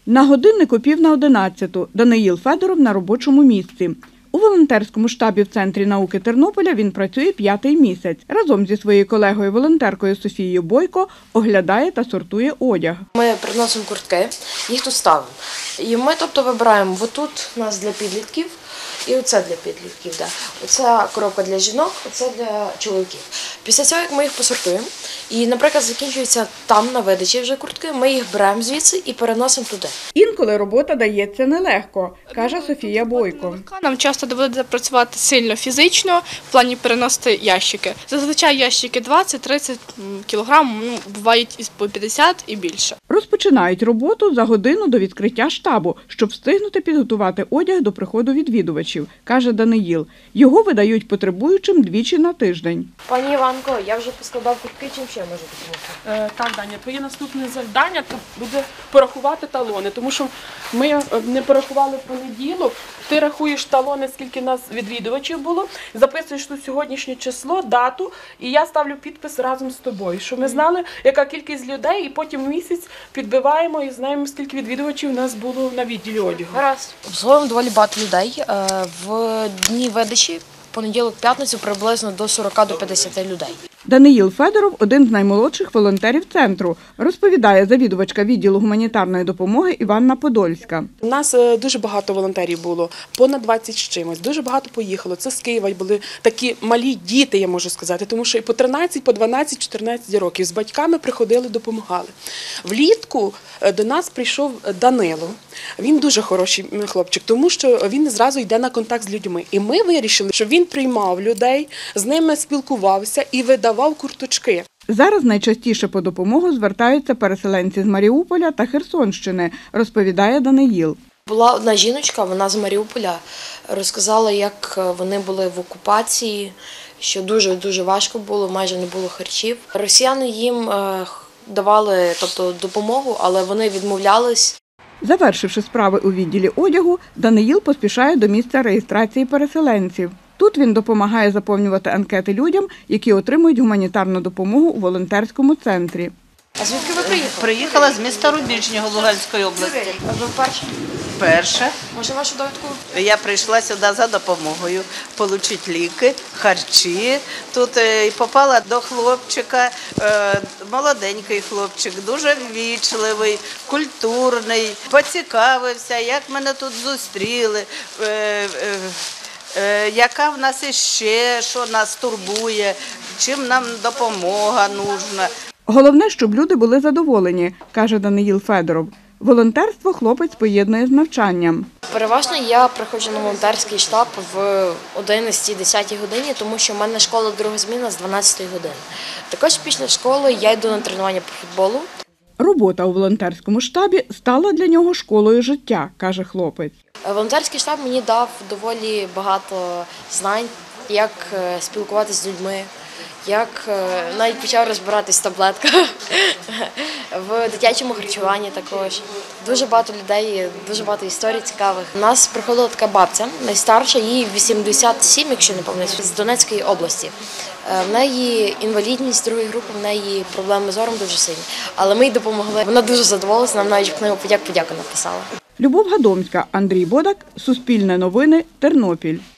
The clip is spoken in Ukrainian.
На годиннику 10:50 Даниїл Федоров на робочому місці. У волонтерському штабі в Центрі науки Тернополя він працює 5-й місяць. Разом зі своєю колегою-волонтеркою Софією Бойко оглядає та сортує одяг. Ми приносимо куртки, їх тут ставимо. І ми вибираємо, отут у нас для підлітків і оце для підлітків. Да. Оця коробка для жінок, оце для чоловіків. Після цього, як ми їх посортуємо, і, наприклад, закінчується там на видачі вже куртки, ми їх беремо звідси і переносимо туди. Інколи робота дається нелегко, каже Софія Бойко. Нам часто доводиться працювати сильно фізично, в плані переносити ящики. Зазвичай ящики 20-30 кілограм, бувають і по 50 і більше. Розпочинають роботу за годину до відкриття штабу, щоб встигнути підготувати одяг до приходу відвідувачів, каже Даниїл. Його видають потребуючим двічі на тиждень. Пані Іванко, я вже поскладав куртки, чим ще можу допомогти? Так, Даня, твоє наступне завдання буде порахувати талони, тому що ми не порахували в понеділок. Ти рахуєш талони, скільки нас відвідувачів було, записуєш тут сьогоднішнє число, дату, і я ставлю підпис разом з тобою, щоб ми знали, яка кількість людей, і потім місяць підбиваємо і знаємо, скільки відвідувачів у нас було на відділі одягу. Гаразд. Обслуговуємо доволі багато людей. В дні видачі, понеділок-п'ятницю, приблизно до 40-50 людей. Даниїл Федоров – один з наймолодших волонтерів центру, розповідає завідувачка відділу гуманітарної допомоги Іванна Подольська. У нас дуже багато волонтерів було, понад 20 з чимось, дуже багато поїхало. Це з Києва були такі малі діти, я можу сказати, тому що і по 13, по 12, 14 років з батьками приходили, допомагали. Влітку до нас прийшов Данило. Він дуже хороший хлопчик, тому що він зразу йде на контакт з людьми. І ми вирішили, що він приймав людей, з ними спілкувався і видавав курточки. Зараз найчастіше по допомогу звертаються переселенці з Маріуполя та Херсонщини, розповідає Даниїл. Була одна жіночка, вона з Маріуполя, розказала, як вони були в окупації, що дуже важко було, майже не було харчів. Росіяни їм давали допомогу, але вони відмовлялись. Завершивши справи у відділі одягу, Даниїл поспішає до місця реєстрації переселенців. Тут він допомагає заповнювати анкети людям, які отримують гуманітарну допомогу у волонтерському центрі. А звідки ви приїхали? Приїхала з міста Рубіжнього Луганської області. А ви вперше? Перше. Може, вашу довідку? Я прийшла сюди за допомогою, отримати ліки, харчі. Тут і попала до хлопчика, молоденький хлопчик, дуже ввічливий, культурний, поцікавився, як мене тут зустріли, яка в нас іще, що нас турбує, чим нам допомога нужна. Головне, щоб люди були задоволені, каже Даниїл Федоров. Волонтерство хлопець поєднує з навчанням. Переважно я приходжу на волонтерський штаб в 11-10 годині, тому що в мене школа друга зміна з 12 години. Також після школи я йду на тренування по футболу. Робота у волонтерському штабі стала для нього школою життя, каже хлопець. Волонтерський штаб мені дав доволі багато знань, як спілкуватися з людьми, як навіть почав розбиратись в таблетках, в дитячому харчуванні також. Дуже багато людей, дуже багато історій цікавих. У нас приходила така бабця, найстарша, їй 87, якщо не помиляюсь, з Донецької області. В неї інвалідність другої групи, в неї проблеми з зором дуже сильні. Але ми їй допомогли. Вона дуже задоволилася, нам навіть книгу подяку написала. Любов Гадомська, Андрій Бодак, Суспільне новини, Тернопіль.